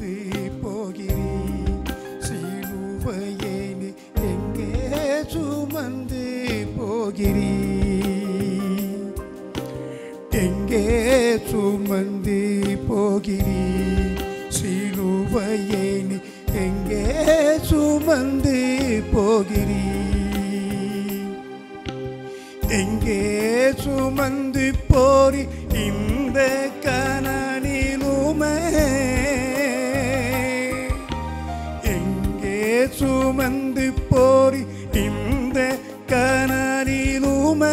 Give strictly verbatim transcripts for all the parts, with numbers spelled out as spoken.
போகிறீர் சிலுவையை நீ எங்கே சுமந்து போகிறீர் எங்கே சுமந்து போகிறீர் சிலுவையை நீ எங்கே சுமந்து போகிறீர் எங்கே சுமந்து போரி இந்த கனனிலுமே எங்கே சுமந்து போரி இந்த கனனிலுமே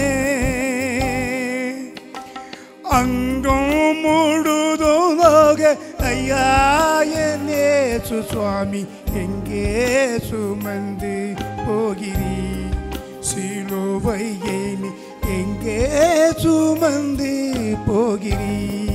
அங்கும் முழுதுமாக ஐயா என் இயேசு சுவாமி எங்கே சுமந்து போகிறீர் சிலுவையை நீ எங்கே சுமந்து போகிறீர்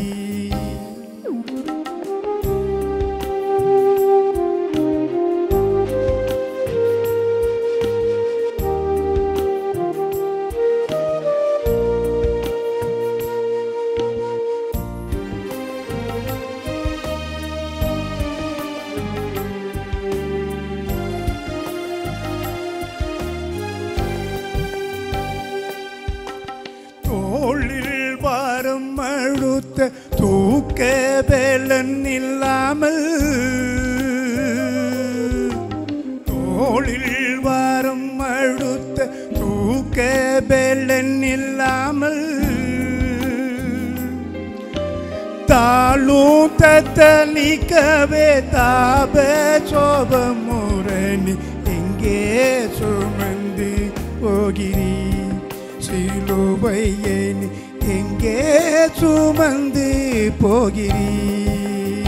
தோளில் வாரம் அழுத்த தூக்க பலன் இல்லாமல் தோளில் வாரம் அழுத்த தூக்க பலன் இல்லாமல் தாளும் தத்தளிக்கவே தாப சோபமுரணி எங்கே சுமந்து போகிறீர் சிலுவையை நீ எங்கே சுமந்து போகிறீர்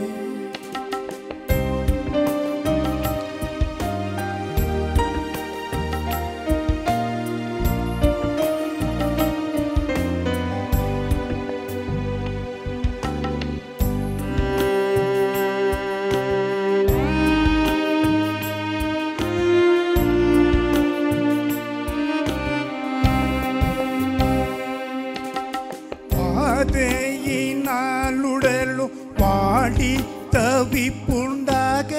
பாதையினாலுடலும் வாடி தவிப்புண்டாக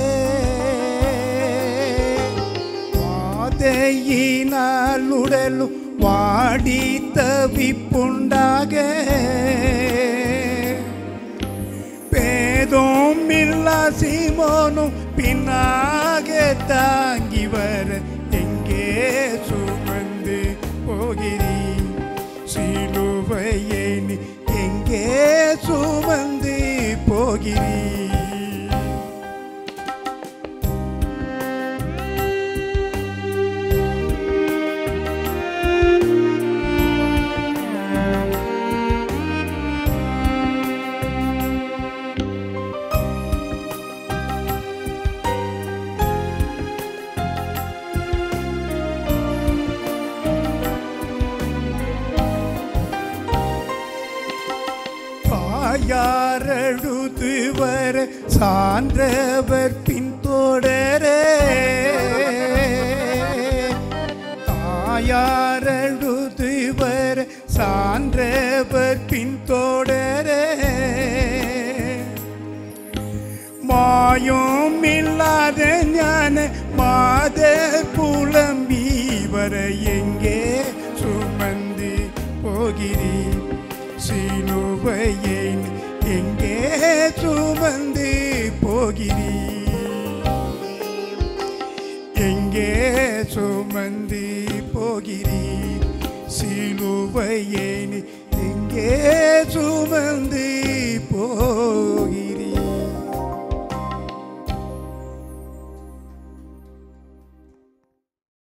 பாதையினாலுடலும் வாடி தவிப்புண்டாக பேதோம் இல்லா சீமோனும் பின்னாக தாங்கி வர எங்கே சுமந்து போகிறீர் சிலுவையை நீ எங்கே சுமந்து போகிறீர் யாரழுது வர சான்றவர் பின்தொடர தாயாரழுது வர சான்றவர் பின்தொடர மாயம் இல்லாத ஞான மாத புலம்பி வர எங்கே சுமந்து போகிறீர் சிலுவையை எங்கே சுமந்து போகிறீர் எங்கே சுமந்து போகிறீர் சிலுவையை எங்கே சுமந்து போகிறீர்